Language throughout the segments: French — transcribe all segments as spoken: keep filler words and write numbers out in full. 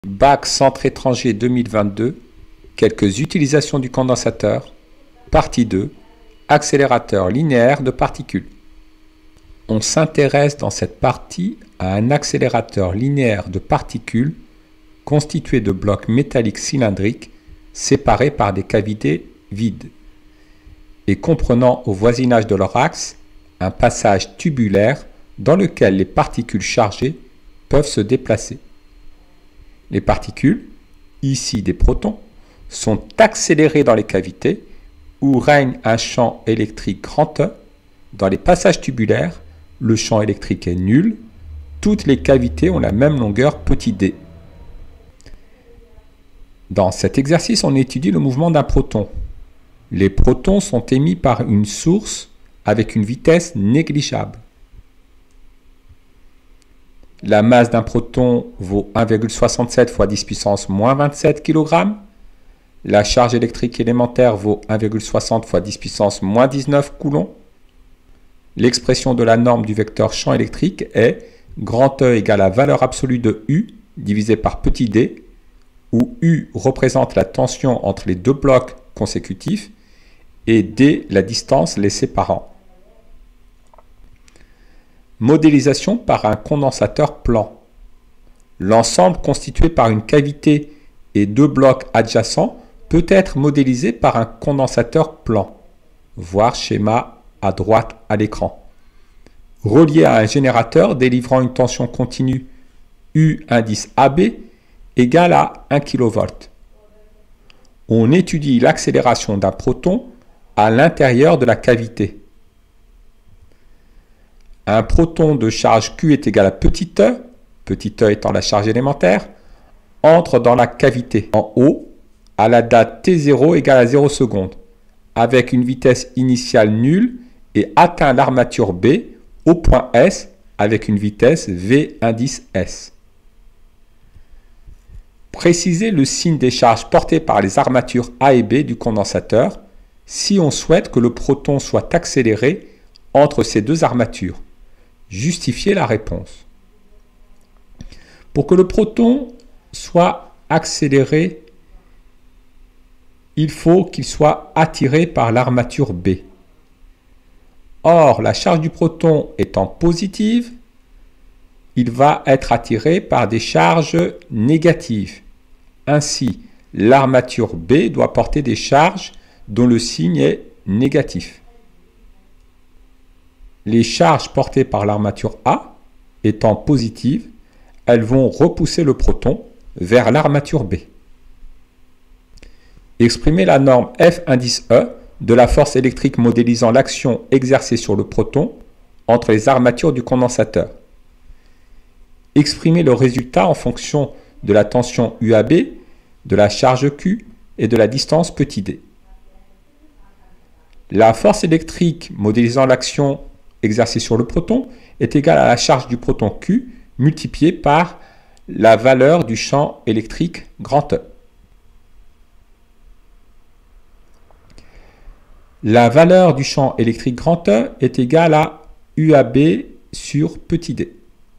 Bac Centre étranger deux mille vingt-deux, quelques utilisations du condensateur, partie deux, accélérateur linéaire de particules. On s'intéresse dans cette partie à un accélérateur linéaire de particules constitué de blocs métalliques cylindriques séparés par des cavités vides et comprenant au voisinage de leur axe un passage tubulaire dans lequel les particules chargées peuvent se déplacer. Les particules, ici des protons, sont accélérées dans les cavités où règne un champ électrique grand E. Dans les passages tubulaires, le champ électrique est nul. Toutes les cavités ont la même longueur petit d. Dans cet exercice, on étudie le mouvement d'un proton. Les protons sont émis par une source avec une vitesse négligeable. La masse d'un proton vaut un virgule soixante-sept fois dix puissance moins vingt-sept kg. La charge électrique élémentaire vaut un virgule soixante fois dix puissance moins dix-neuf coulomb. L'expression de la norme du vecteur champ électrique est grand E égale à valeur absolue de U divisé par petit d, où U représente la tension entre les deux blocs consécutifs et d la distance les séparant. Modélisation par un condensateur plan. L'ensemble constitué par une cavité et deux blocs adjacents peut être modélisé par un condensateur plan. Voir schéma à droite à l'écran. Relié à un générateur délivrant une tension continue U indice A B égale à un kilovolt. On étudie l'accélération d'un proton à l'intérieur de la cavité. Un proton de charge Q est égal à petit e, petit e étant la charge élémentaire, entre dans la cavité en haut à la date t zéro égale à zéro secondes, avec une vitesse initiale nulle et atteint l'armature B au point S avec une vitesse V indice S. Précisez le signe des charges portées par les armatures A et B du condensateur si on souhaite que le proton soit accéléré entre ces deux armatures. Justifiez la réponse. Pour que le proton soit accéléré, il faut qu'il soit attiré par l'armature B. Or, la charge du proton étant positive, il va être attiré par des charges négatives. Ainsi, l'armature B doit porter des charges dont le signe est négatif. Les charges portées par l'armature A étant positives, elles vont repousser le proton vers l'armature B. Exprimez la norme F indice E de la force électrique modélisant l'action exercée sur le proton entre les armatures du condensateur. Exprimez le résultat en fonction de la tension U A B, de la charge Q et de la distance petit d. La force électrique modélisant l'action exercée sur le proton est égale à la charge du proton Q multipliée par la valeur du champ électrique grand E. La valeur du champ électrique grand E est égale à U A B sur petit d.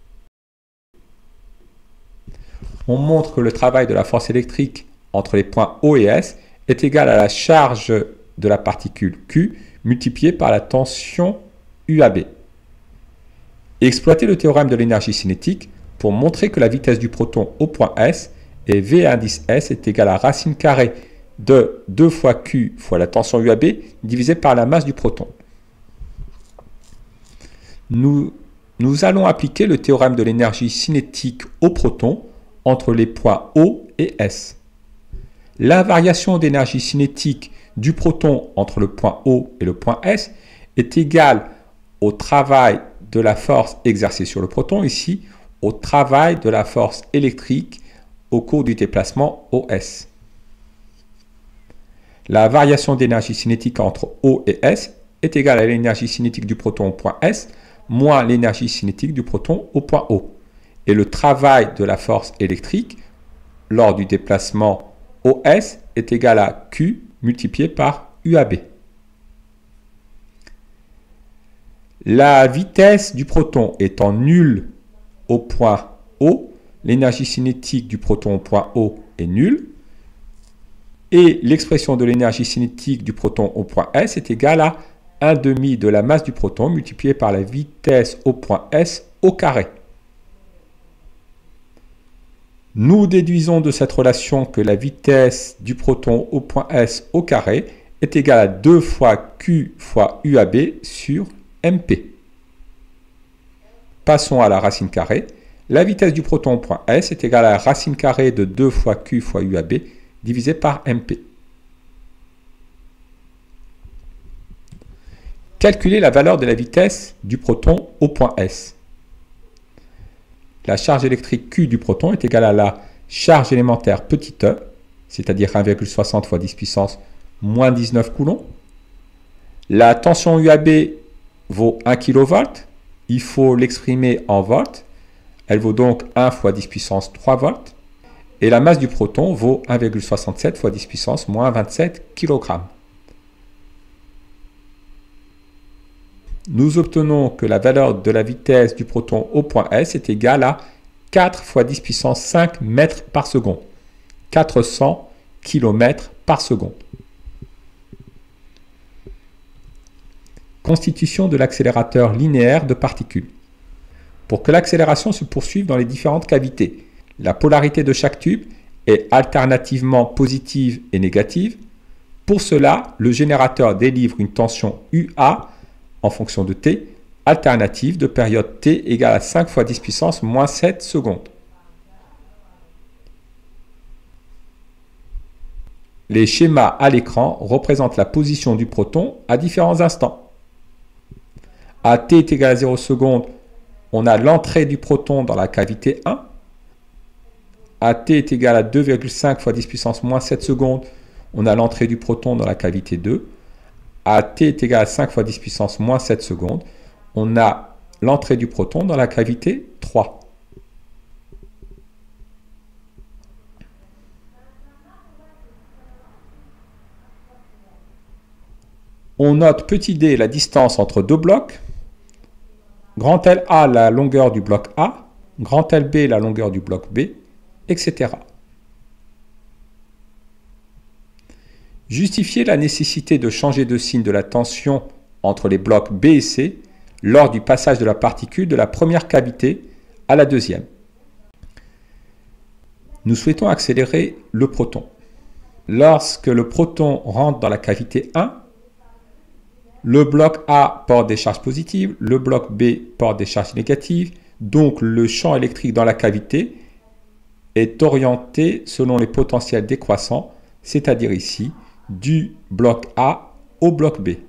On montre que le travail de la force électrique entre les points O et S est égal à la charge de la particule Q multipliée par la tension U A B. Exploitez le théorème de l'énergie cinétique pour montrer que la vitesse du proton au point S et V indice S est égale à racine carrée de deux fois Q fois la tension U A B divisé par la masse du proton. Nous, nous allons appliquer le théorème de l'énergie cinétique au proton entre les points O et S. La variation d'énergie cinétique du proton entre le point O et le point S est égale au travail de la force exercée sur le proton, ici au travail de la force électrique au cours du déplacement O S. La variation d'énergie cinétique entre O et S est égale à l'énergie cinétique du proton au point S moins l'énergie cinétique du proton au point O. Et le travail de la force électrique lors du déplacement O S est égal à Q multiplié par U A B. La vitesse du proton étant nulle au point O, l'énergie cinétique du proton au point O est nulle. Et l'expression de l'énergie cinétique du proton au point S est égale à un demi de la masse du proton multiplié par la vitesse au point S au carré. Nous déduisons de cette relation que la vitesse du proton au point S au carré est égale à deux fois Q fois U A B sur M P. Passons à la racine carrée. La vitesse du proton au point S est égale à la racine carrée de deux fois Q fois U A B divisé par M P. Calculer la valeur de la vitesse du proton au point S. La charge électrique Q du proton est égale à la charge élémentaire petit e, c'est-à-dire un virgule soixante fois dix puissance moins dix-neuf coulombs. La tension U A B vaut un kilovolt. Il faut l'exprimer en volts. Elle vaut donc un fois dix puissance trois volts. Et la masse du proton vaut un virgule soixante-sept fois dix puissance moins vingt-sept kilogrammes. Nous obtenons que la valeur de la vitesse du proton au point S est égale à quatre fois dix puissance cinq mètres par seconde, quatre cents kilomètres par seconde. Constitution de l'accélérateur linéaire de particules. Pour que l'accélération se poursuive dans les différentes cavités, la polarité de chaque tube est alternativement positive et négative. Pour cela, le générateur délivre une tension U A en fonction de T, alternative de période T égale à cinq fois dix puissance moins sept secondes. Les schémas à l'écran représentent la position du proton à différents instants. À T est égal à zéro secondes, on a l'entrée du proton dans la cavité un. À T est égal à deux virgule cinq fois dix puissance moins sept secondes, on a l'entrée du proton dans la cavité deux. À T est égal à cinq fois dix puissance moins sept secondes, on a l'entrée du proton dans la cavité trois. On note petit d la distance entre deux blocs, grand L A la longueur du bloc A, grand L B la longueur du bloc B, et cetera. Justifier la nécessité de changer de signe de la tension entre les blocs B et C lors du passage de la particule de la première cavité à la deuxième. Nous souhaitons accélérer le proton. Lorsque le proton rentre dans la cavité un, le bloc A porte des charges positives, le bloc B porte des charges négatives, donc le champ électrique dans la cavité est orienté selon les potentiels décroissants, c'est-à-dire ici, du bloc A au bloc B.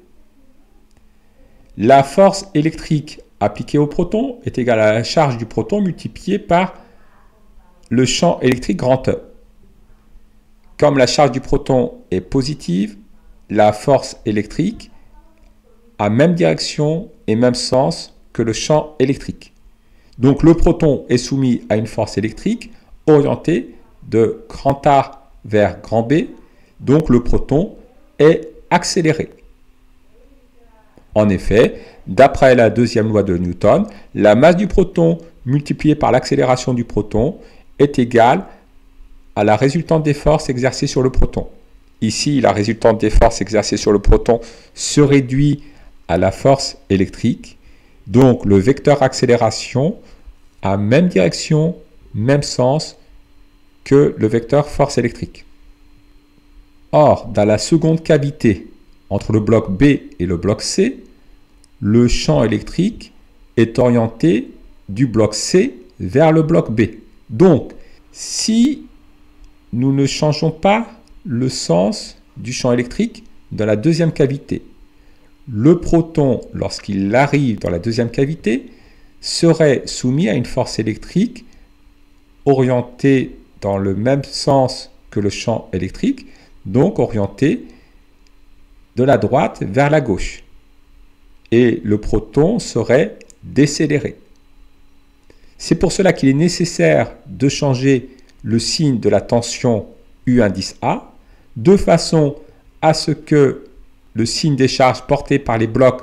La force électrique appliquée au proton est égale à la charge du proton multipliée par le champ électrique grand E. Comme la charge du proton est positive, la force électrique a même direction et même sens que le champ électrique. Donc le proton est soumis à une force électrique orientée de grand A vers grand B. Donc le proton est accéléré. En effet, d'après la deuxième loi de Newton, la masse du proton multipliée par l'accélération du proton est égale à la résultante des forces exercées sur le proton. Ici, la résultante des forces exercées sur le proton se réduit à la force électrique. Donc le vecteur accélération a même direction, même sens que le vecteur force électrique. Or, dans la seconde cavité, entre le bloc B et le bloc C, le champ électrique est orienté du bloc C vers le bloc B. Donc, si nous ne changeons pas le sens du champ électrique dans la deuxième cavité, le proton, lorsqu'il arrive dans la deuxième cavité, serait soumis à une force électrique orientée dans le même sens que le champ électrique, donc orienté de la droite vers la gauche. Et le proton serait décéléré. C'est pour cela qu'il est nécessaire de changer le signe de la tension U indice A, de façon à ce que le signe des charges portées par les blocs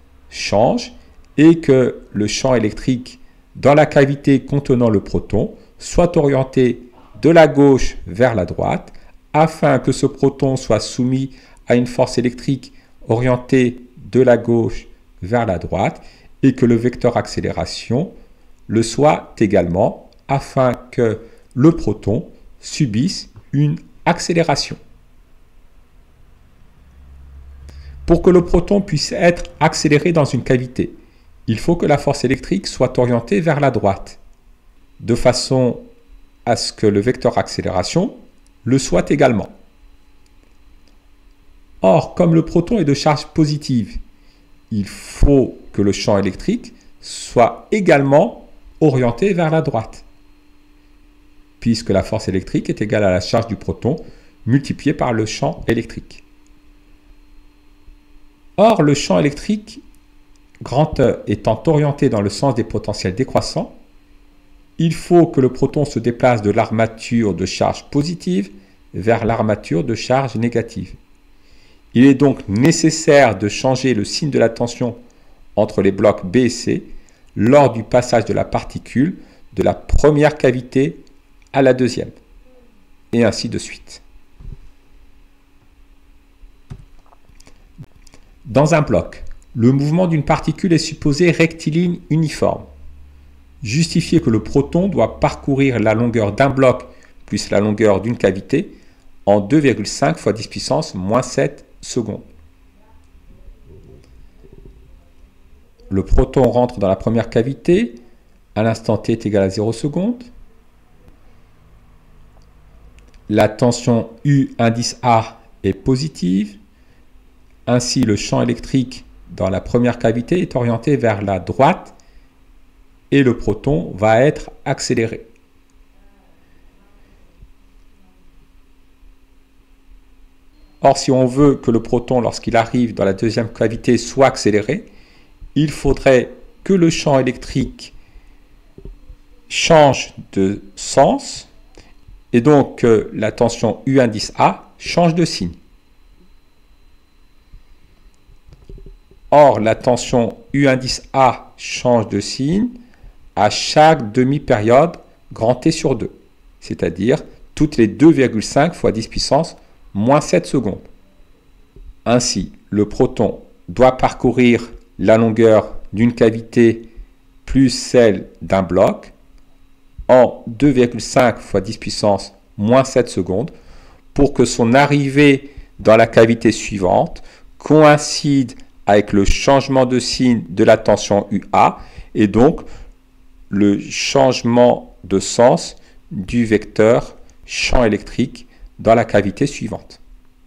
change et que le champ électrique dans la cavité contenant le proton soit orienté de la gauche vers la droite, afin que ce proton soit soumis à une force électrique orientée de la gauche vers la droite, et que le vecteur accélération le soit également, afin que le proton subisse une accélération. Pour que le proton puisse être accéléré dans une cavité, il faut que la force électrique soit orientée vers la droite, de façon à ce que le vecteur accélération le soit également. Or, comme le proton est de charge positive, il faut que le champ électrique soit également orienté vers la droite, puisque la force électrique est égale à la charge du proton multipliée par le champ électrique. Or, le champ électrique, grand E étant orienté dans le sens des potentiels décroissants, il faut que le proton se déplace de l'armature de charge positive vers l'armature de charge négative. Il est donc nécessaire de changer le signe de la tension entre les blocs B et C lors du passage de la particule de la première cavité à la deuxième, et ainsi de suite. Dans un bloc, le mouvement d'une particule est supposé rectiligne uniforme. Justifier que le proton doit parcourir la longueur d'un bloc plus la longueur d'une cavité en deux virgule cinq fois dix puissance moins sept secondes. Le proton rentre dans la première cavité, à l'instant t est égal à zéro secondes. La tension U indice A est positive. Ainsi, le champ électrique dans la première cavité est orienté vers la droite et le proton va être accéléré. Or, si on veut que le proton, lorsqu'il arrive dans la deuxième cavité, soit accéléré, il faudrait que le champ électrique change de sens et donc que la tension U indice A change de signe. Or, la tension U indice A change de signe à chaque demi-période grand T sur deux, c'est-à-dire toutes les deux virgule cinq fois dix puissance moins sept secondes. Ainsi, le proton doit parcourir la longueur d'une cavité plus celle d'un bloc en deux virgule cinq fois dix puissance moins sept secondes pour que son arrivée dans la cavité suivante coïncide avec le changement de signe de la tension U A et donc le changement de sens du vecteur champ électrique dans la cavité suivante.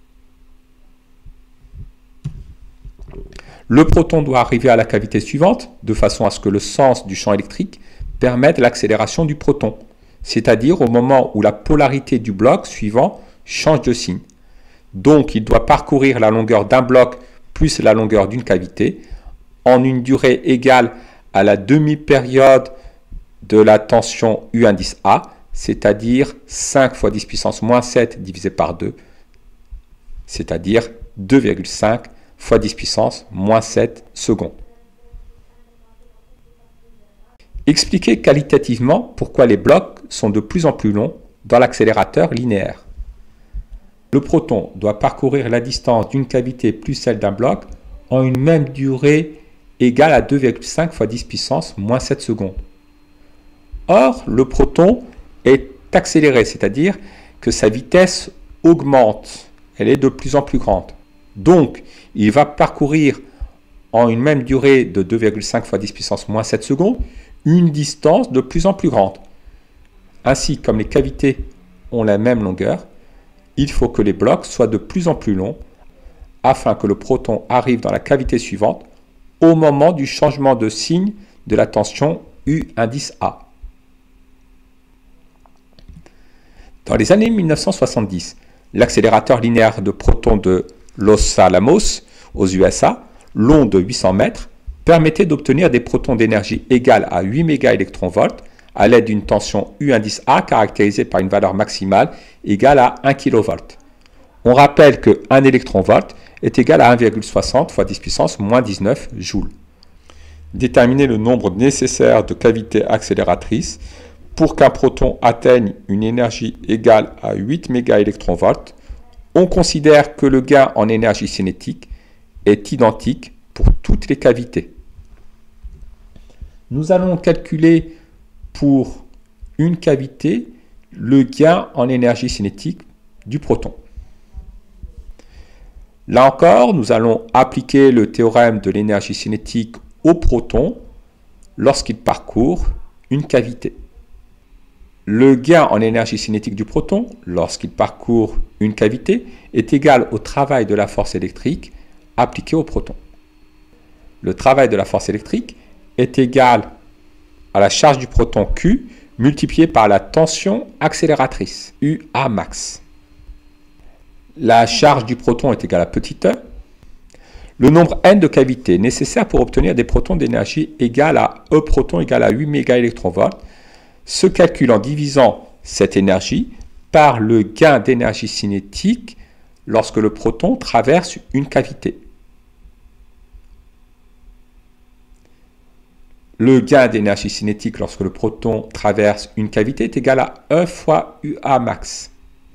Le proton doit arriver à la cavité suivante de façon à ce que le sens du champ électrique permette l'accélération du proton, c'est-à-dire au moment où la polarité du bloc suivant change de signe. Donc, il doit parcourir la longueur d'un bloc plus la longueur d'une cavité en une durée égale à la demi-période de la tension U indice A, c'est-à-dire cinq fois dix puissance moins sept divisé par deux, c'est-à-dire deux virgule cinq fois dix puissance moins sept secondes. Expliquer qualitativement pourquoi les blocs sont de plus en plus longs dans l'accélérateur linéaire. Le proton doit parcourir la distance d'une cavité plus celle d'un bloc en une même durée égale à deux virgule cinq fois dix puissance moins sept secondes. Or, le proton est accéléré, c'est-à-dire que sa vitesse augmente, elle est de plus en plus grande. Donc, il va parcourir en une même durée de deux virgule cinq fois dix puissance moins sept secondes une distance de plus en plus grande. Ainsi, comme les cavités ont la même longueur, il faut que les blocs soient de plus en plus longs afin que le proton arrive dans la cavité suivante au moment du changement de signe de la tension U indice A. Dans les années mille neuf cent soixante-dix, l'accélérateur linéaire de protons de Los Alamos, aux U S A, long de huit cents mètres, permettait d'obtenir des protons d'énergie égale à huit mégaélectronvolts à l'aide d'une tension U indice A caractérisée par une valeur maximale égale à un kilovolt. On rappelle que un électronvolt est égal à un virgule soixante fois dix puissance moins dix-neuf joules. Déterminer le nombre nécessaire de cavités accélératrices Pour qu'un proton atteigne une énergie égale à huit mégaélectronvolts, on considère que le gain en énergie cinétique est identique pour toutes les cavités. Nous allons calculer pour une cavité le gain en énergie cinétique du proton. Là encore, nous allons appliquer le théorème de l'énergie cinétique au proton lorsqu'il parcourt une cavité. Le gain en énergie cinétique du proton, lorsqu'il parcourt une cavité, est égal au travail de la force électrique appliqué au proton. Le travail de la force électrique est égal à la charge du proton Q multiplié par la tension accélératrice, U A max. La charge du proton est égale à petit e. Le nombre n de cavités nécessaires pour obtenir des protons d'énergie égale à E proton égale à huit mégaélectronvolts se calcule en divisant cette énergie par le gain d'énergie cinétique lorsque le proton traverse une cavité. Le gain d'énergie cinétique lorsque le proton traverse une cavité est égal à E fois U A max.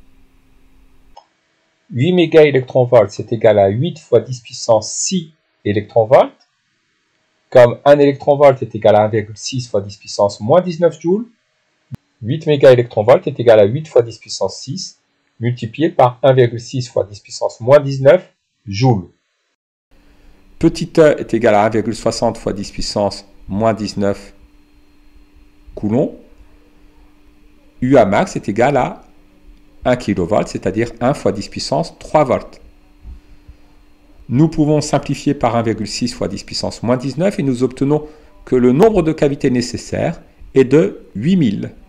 huit mégaélectronvolts, c'est égal à huit fois dix puissance six électronvolts. Comme un électronvolt est égal à un virgule six fois dix puissance moins dix-neuf joules, huit mégaélectronvolts est égal à huit fois dix puissance six multiplié par un virgule six fois dix puissance moins dix-neuf joules. Petit e est égal à un virgule soixante fois dix puissance moins dix-neuf coulombs. U A max est égal à un kilovolt, c'est-à-dire un fois dix puissance trois volts. Nous pouvons simplifier par un virgule six fois dix puissance moins dix-neuf et nous obtenons que le nombre de cavités nécessaires est de huit mille.